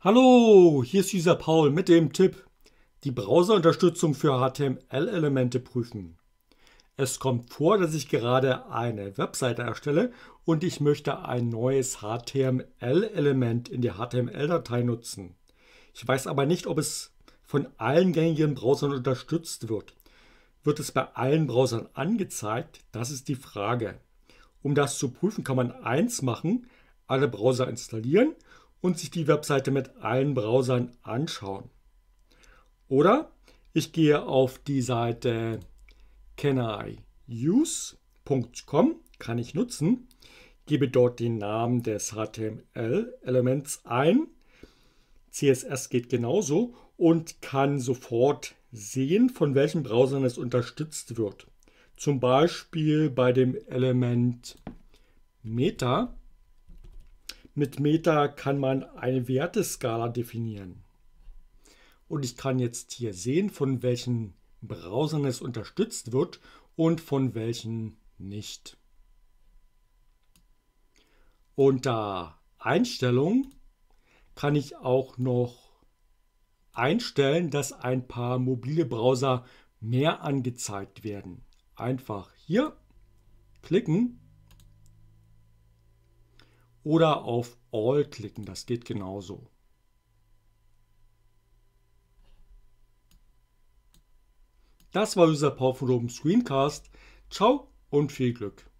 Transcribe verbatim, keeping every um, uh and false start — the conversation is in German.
Hallo, hier ist User Paul mit dem Tipp: Die Browserunterstützung für H T M L-Elemente prüfen. Es kommt vor, dass ich gerade eine Webseite erstelle und ich möchte ein neues H T M L-Element in der H T M L-Datei nutzen. Ich weiß aber nicht, ob es von allen gängigen Browsern unterstützt wird. Wird es bei allen Browsern angezeigt? Das ist die Frage. Um das zu prüfen, kann man eins machen: alle Browser installieren und sich die Webseite mit allen Browsern anschauen. Oder ich gehe auf die Seite can I use punkt com, kann ich nutzen, gebe dort den Namen des H T M L-Elements ein. C S S geht genauso und kann sofort sehen, von welchen Browsern es unterstützt wird. Zum Beispiel bei dem Element Meta. Mit Meta kann man eine Werteskala definieren. Und ich kann jetzt hier sehen, von welchen Browsern es unterstützt wird und von welchen nicht. Unter Einstellungen kann ich auch noch einstellen, dass ein paar mobile Browser mehr angezeigt werden. Einfach hier klicken oder auf All klicken, das geht genauso. Das war User Paul von oben Screencast. Ciao und viel Glück.